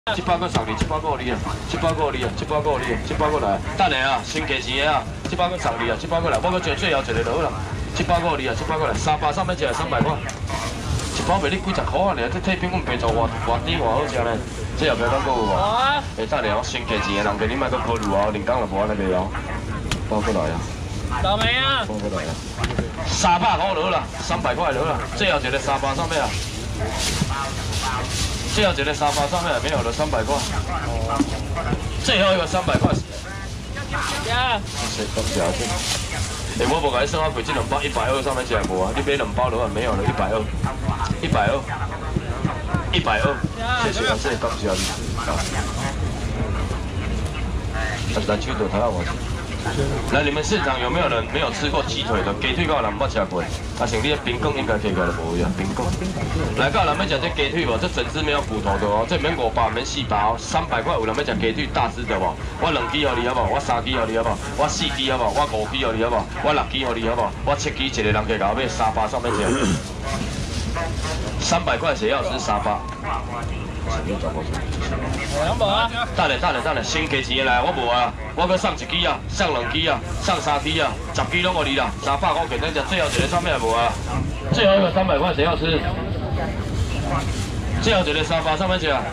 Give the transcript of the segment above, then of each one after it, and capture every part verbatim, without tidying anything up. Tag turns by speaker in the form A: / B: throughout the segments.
A: 七百个送你，七百个你啊，七百个你啊，七百个你啊，七百个来，等下啊，先加钱的啊，七百个送你啊，七百个来，我搁最最后一个就好啦，七百个你啊，七百个来，三百三百只三百块，一包卖你几十块啊，尔，这体饼阮白做偌偌甜偌好食呢，这后壁敢搁有无？下等下我先加钱的人，你莫搁考虑哦，连工就无安尼卖哦，包过来啊。
B: 倒霉啊！
A: 包过来啊。三百块落啦，三百块落啦，最后一个三百三百啊。 最后一个三百三百没有了，三百块。最后一个三百块。
B: 呀。
A: 谢谢，感谢谢。哎，我无甲你算啊，贵这两包一百二上面写无啊？你买两包的话没有了，一百二，一百二，一百二。谢谢，感谢，感谢你。啊，来手头睇下我。来，你们现场有没有人没有吃过鸡腿的？鸡腿到人捌吃过？啊，像你的冰棍应该起来就无呀，冰棍。来，到人要吃这鸡腿无？这整只没有骨头的哦，这免五百，免四百哦，三百块有人要吃鸡腿大只的无？我两支给你好不好？我三支给你好不好？我四支好不好？我五支给你好不好？我六支给你好不好？我七支，一个人给我买三百上面吃。三百块谁要吃三百？
B: 两百啊！
A: 等下等下等下，先加钱来，我无啊，我搁送一支啊，送两支啊，送三支啊，十支拢互你啦，三百块肯定吃，最后一个上面也无啊，最后一个三百块谁要吃？最后一个三百上面吃啊。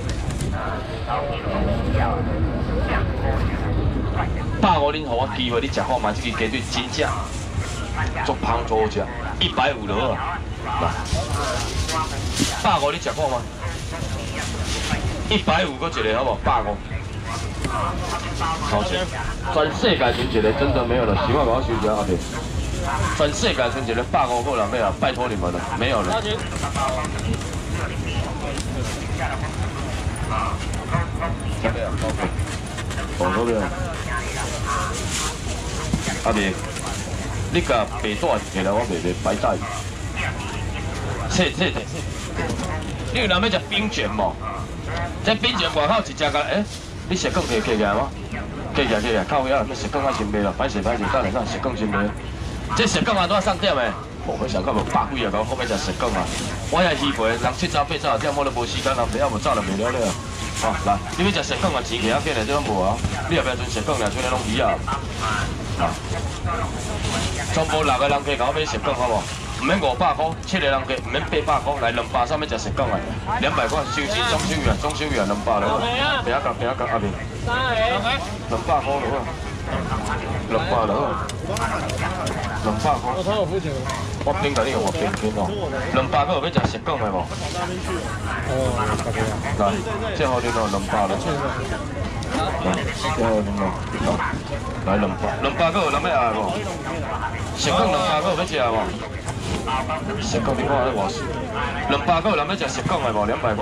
A: 百五恁互我机会，你食看嘛，这个鸡腿真正足香足好食，一百五就好啊。来，百五你食看嘛？ 一百五个一个好不好？百五，超钱！全世界剩一个真的没有了，喜欢把我收起来，阿弟。全世界剩一个百五个人没有，拜托你们了，没有了。这边啊，包包边。阿弟，你甲白带起来，我卖卖白带。切切切！你有人要食冰卷无？ 这冰卷外口一只个，诶，你石膏摕起起来吗？起起来起起来，靠遐，那石膏啊先卖啦，歹势歹势，等下等石膏先卖。这石膏啊，多上点诶？哦，我想看无百几啊，讲好要食石膏啊。我遐鱼皮，人七早八早点，我都无时间，人不要无早就卖了了。哦，来，你要食石膏啊，钱起啊，起来这拢无啊。你后壁存石膏尔，剩咧拢鱼啊。啊，全部六个人加搞买石膏好无？ 唔免五百块，七个人计唔免八百块，来两百上面食石膏啊，两百块收钱中秋月，中秋月两百了，平一格平一格阿明，两百块了啊，两百了啊，两百块。我拼给你用，我拼拼哦，两百块有要食石膏的无？来，这好恁哦，两百了。来，这好恁哦，来两百，两百块有人要爱无？石膏两百块有要食无？ 石膏你看迄偌少，两百块有人要食石膏的无？两百块。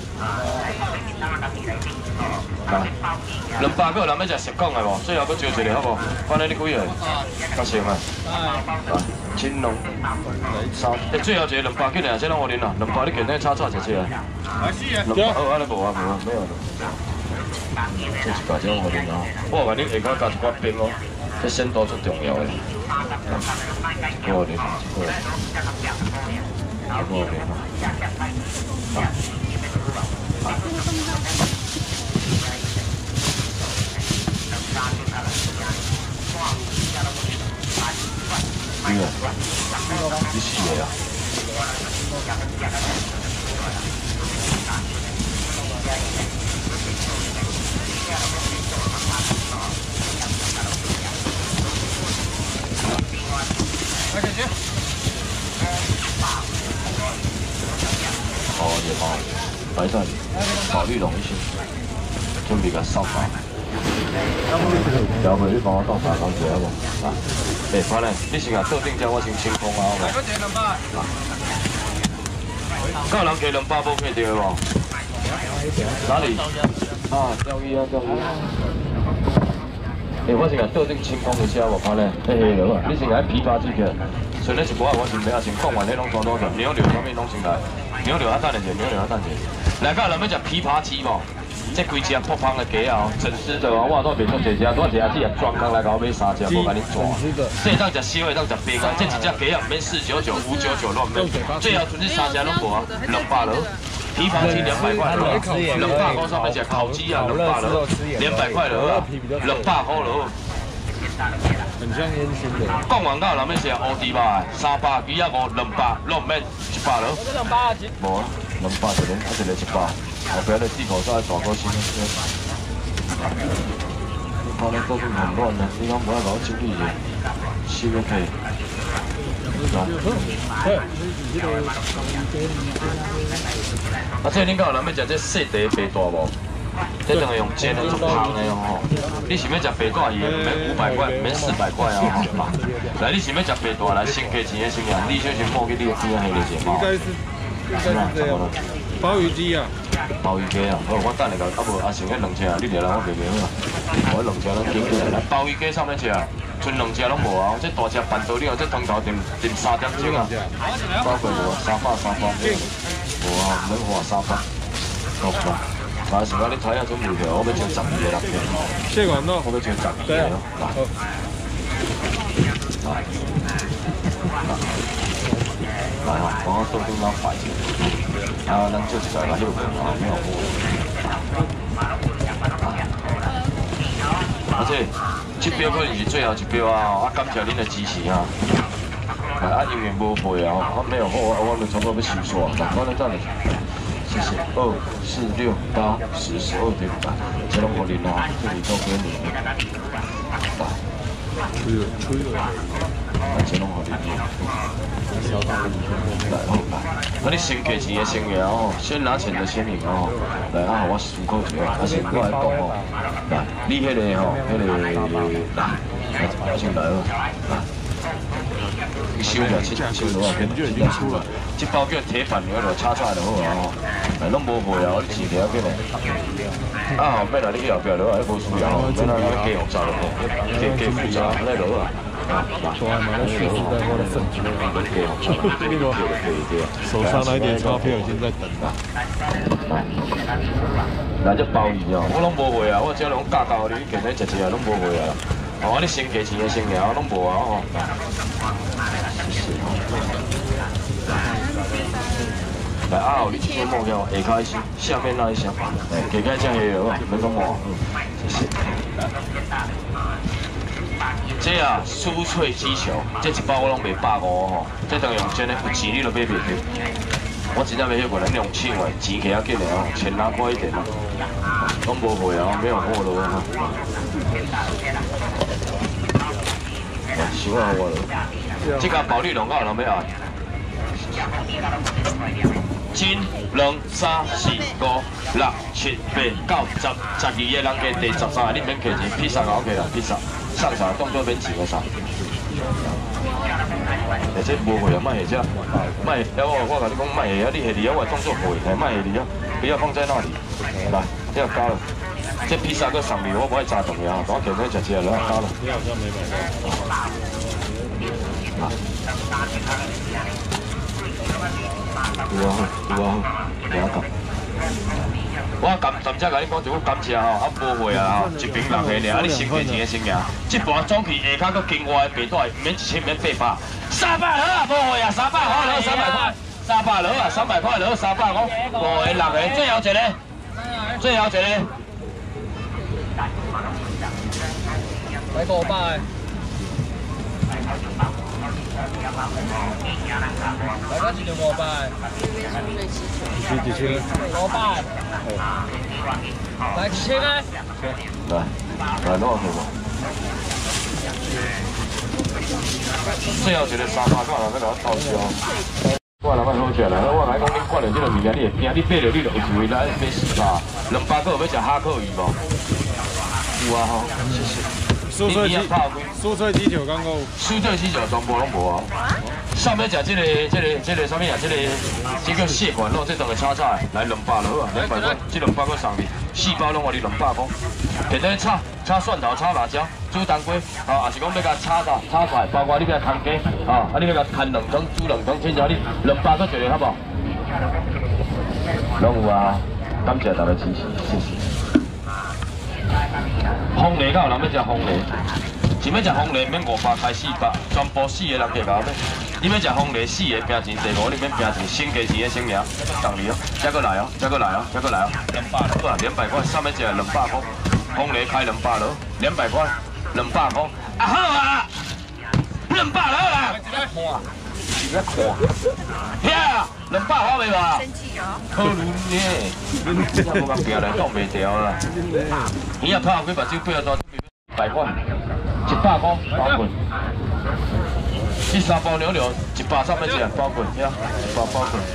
A: 来，两百块有人要食石膏的无？最后搁招一个好无？反正你几个？较成啊。来，青龙。三，诶，最后一个两百斤尔，这拢互恁啦。两百你简单炒炒一只啊。两百二安尼无啊无啊，没有了。这一百种互恁啊。我话你下骹加一寡冰哦，这鲜度最重要的。 一个零，一个，一个零啊！对啊，你死个啊！来解决。好，也好，白菜、保绿龙一些，准备个扫把。要不你帮我倒茶缸一下无？啊，哎，反正你先啊，桌顶只我先清空啊，好无？够人加两百无配着无？哪里？啊，钓鱼啊，钓鱼。 诶，我先甲桌顶清空一下无，看咧，嘿嘿落啊！你先甲枇杷煮起来，剩咧一锅啊，我先买啊，先放完迄拢拖拖着，牛柳啥物拢先来，牛柳啊等下者，牛柳啊等下者。来到人要食枇杷鸡无？这几只破芳的鸡啊，整丝的哦，我都袂出一只，我一下子也专工来甲我买三只，无甲你抓。这当食烧的，当食冰啊，这一只鸡啊，免四九九、五九九乱买，最后剩这三只拢无啊，两百了。 皮包鸡两百块了，两百块上面写烤鸡啊，两百了，两百块了，两百块了。
C: 很像烟熏的。
A: 讲完到后面写乌猪吧，三百几啊五，两百，拢唔免一百了。
B: 我两百一。
A: 无啊，两百一个，啊一个一百，后边的地口再大个先。你看咱国民很乱啊，你讲无爱搞整理者，收个屁。啊，这恁敢有人要食这细地白大无？这等于用煎的，足香的哦。你是要食白大鱼，免五百块，免四百块哦。来，你是要食白大来，先加钱的先啊，你小心摸去你的边仔下面一只猫。应该是，应该是这样。鲍鱼鸡啊。鲍鱼鸡啊，好，我等下个，啊无啊剩迄两只啊，你来来我卖卖好啊。我两只咱拣起来，来鲍鱼鸡上面吃啊。剩两只拢无啊，这大只板豆你哦，这汤头订订三点钟啊，包括无三百三百，无啊，免花三百，够吧？但是我你睇下准备起，我要请十二个人去。谢管咯，我要请十二个咯，来，来哈，我到顶咱摆一下，啊，咱做一个来迄个啊，没有货。而且。这标可能是最后一标啊！啊，感谢恁的支持啊！啊，因为无赔啊，啊没有货啊，我们差不多要收煞，赶快来等你。谢谢。二四六八十十二点八，这拢互恁啊，这里都给你。来，吹了吹了。啊，这拢互恁。来好来，那你先给钱的先个哦，先拿钱的先赢哦。来啊，我思考一下，啊先我来讲哦。来，你迄个吼，迄个来，我先来哦。来，你收下，七收落啊，片就已经出了。这包叫铁板牛肉炒菜就好啊吼。来，拢无卖啊，我钱条给你。啊，后尾来你去后壁落啊，迄无需要吼，免那那加红烧落去，加加复杂，来落啊。
C: 说还买了学士带货的圣旨，手上那一点钞票已经在等了。
A: 来这鲍鱼哦，我拢无卖啊，我只拢加高你，今日食食啊，拢无卖啊。哦，你先价钱的先了，拢无啊吼。来啊，你这个摸叫下开始，下面那一箱，给开这也有啊，没讲摸，谢谢。这啊，酥脆鸡球，这一包我拢卖百五吼，这等于用真的有钱你都买袂起。我真正要迄个咱用抢的，钱起啊紧的哦，钱拿贵一点啊，拢无卖啊，没有货了哈。收啊我了，这个保利龙我有人要爱。一、两、三、四、五、六、七、八、九、十、十二个人加第十三个，你免客气，披萨就 OK 啦，披萨。上场动作免钱个啥？而且无会啊，卖下只，卖下我我甲你讲卖下，你下里啊我动作会，来卖下里啊，不要放在那里。来，你要加了，这披萨搁送你，我不爱炸断呀，我今日食食了，加了。
C: 你好像没买到。
A: 有啊有啊，两个。我感甚至甲你讲一句感谢吼，啊无货啊吼，一瓶六个尔，啊你先给钱的先赢。这盘总去下骹搁另外的白带，免一千免八百，三百好啊，无货啊，三百好了，三百块，三百好啊，三百块了，三百五，五个六个，最后一个，最后一个。
B: 来个五百。来个一条五百。
C: 几几千？
B: 五百。来一千个。
A: 来，来多少钱嘛？最后一个三百块，人要甲我报销。我人要好食啦，我来讲恁灌了这个物件，你会惊，你买了你就有机会来买四百，两百个有要食哈克鱼无？有啊吼，谢谢。
C: 酥脆鸡，酥脆鸡球刚刚有。
A: 酥脆鸡球全部拢无啊。上面食这个、这个、这个什么啊？这个这个蟹管肉，这等个炒菜，来两百就好啊，两百块，这两百块送你，四包拢我你两百块。简单炒，炒蒜头、炒辣椒、煮当归，啊，也是讲要甲炒啥、炒菜，包括你要摊鸡，啊，啊你要甲摊两汤、煮两汤，请教你两百块一个好不好？拢有啊，感谢大家支持，谢谢。红梨，敢有人要食红梨？想要食红梨，免五百开四百，全部四个人加加咩？ 你要食风雷四个拼钱，第五你免拼钱，新价钱的先赢，等你哦，再过来哦，再过来哦，再过来哦，两百块啊，两百块，上面只两百块，风雷开两百了，两百块，两百块，啊好啊，两百了啦，你在看，呀，两百块袂吧？生气哦，可能呢，真无甲拼来讲袂掉啦，伊也拍几把酒杯啊，多一百块，一百块包棍。 第三包牛柳一百三百只包棍，呀，一百包棍。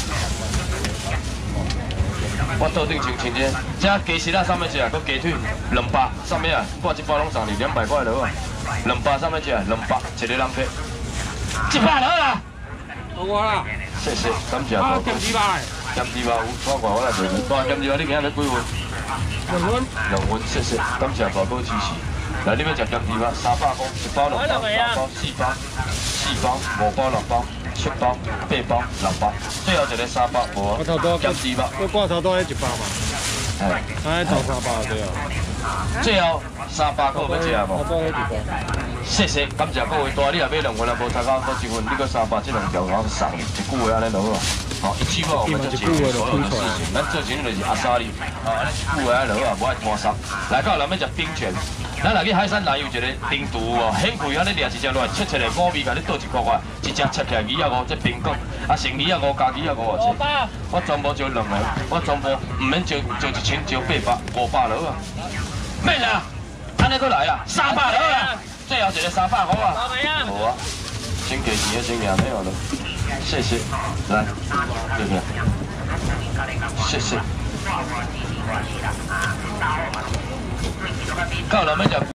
A: 我桌顶穿穿这，这鸡翅啊三百只，佮鸡腿两百，上面啊，我一包拢送你两百块了啊，两百三百只，两百一个人客，一百了啦。
C: 我啦，
A: 谢谢，感谢大哥。
C: 减几百？
A: 减几百，我我我来陪你。大减几百，你今日几份？
C: 两份。
A: 两份，谢谢，感谢大哥支持。 来，你要食咸鱼吗？三百块，一包两包，三包四包，四包五包六包，七包八包六包，最后一个三百无啊？咸鱼吧？
C: 我挂头多迄一百嘛。哎，哎，头三百对啊。
A: 最后三百个要食无？
C: 多迄一百。
A: 谢谢，感谢各位大，你若买两份啊，无差到多一份，你搁三百这两条我送，一句话安尼就好啊。好，一句话我们就解决所有的事情。咱做钱就是阿莎哩，啊，安尼一句话安尼就好啊，无爱拖梢。来到咱要食冰泉。 咱若去海山内有一个冰厨哦，很贵，安尼掠一只落来，切切的五味，甲你倒一块块，一只切起来二啊五，这冰果，啊成二啊五加二啊五啊这。我全部招两个，我全部唔免招招一千，招八百，五百了啊。免啦，安尼搁来啦，三百了啦，最后一个三百块啊。好啊，先给钱先赢没有了，谢谢，来，这个，谢谢。到了没讲。